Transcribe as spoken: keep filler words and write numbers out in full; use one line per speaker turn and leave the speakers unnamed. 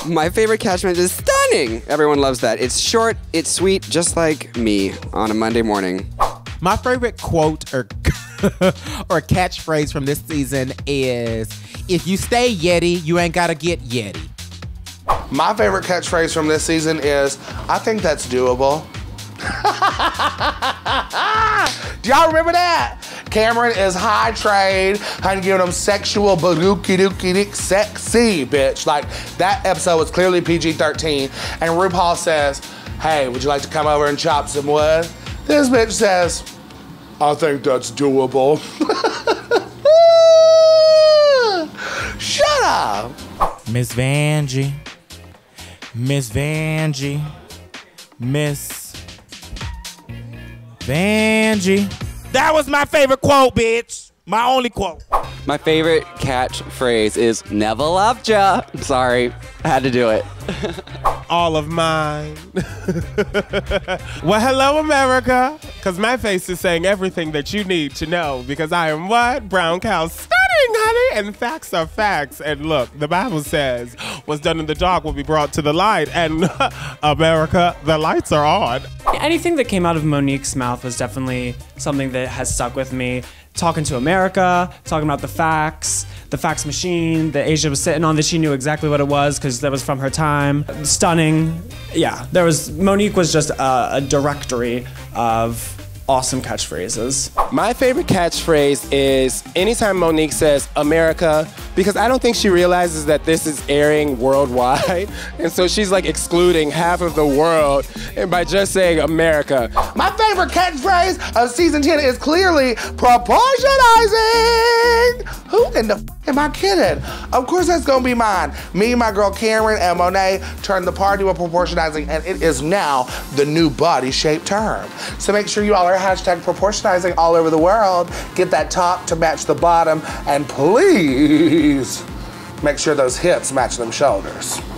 My favorite catchphrase is stunning. Everyone loves that. It's short, it's sweet, just like me on a Monday morning.
My favorite quote or, or catchphrase from this season is, if you stay Yeti, you ain't gotta get Yeti.
My favorite catchphrase from this season is, I think that's doable. Do y'all remember that? Cameron is high trade, and giving them sexual badookie dookie dick sexy, bitch. Like, that episode was clearly P G thirteen, and RuPaul says, hey, would you like to come over and chop some wood? This bitch says, I think that's doable. Shut up.
Miss Vanjie, Miss Vanjie, Miss Vanjie. That was my favorite quote, bitch. My only quote.
My favorite catchphrase is never loved ya. Sorry, I had to do it.
All of mine. Well, hello, America. Because my face is saying everything that you need to know, because I am what? Brown cow stunning, honey. And facts are facts. And look, the Bible says what's done in the dark will be brought to the light. And America, the lights are on.
Anything that came out of Monique's mouth was definitely something that has stuck with me. Talking to America, talking about the facts, the fax machine that Asia was sitting on, that she knew exactly what it was because that was from her time. Stunning. Yeah, there was, Monique was just a, a directory of awesome catchphrases.
My favorite catchphrase is anytime Monique says America, because I don't think she realizes that this is airing worldwide. And so she's like excluding half of the world and by just saying America.
My favorite catchphrase of season ten is clearly proportionizing. Who in the f am I kidding? Of course that's gonna be mine. Me, my girl Cameron, and Monet turned the party with proportionizing, and it is now the new body shape term. So make sure you all are hashtag proportionizing all over the world. Get that top to match the bottom, and please make sure those hips match them shoulders.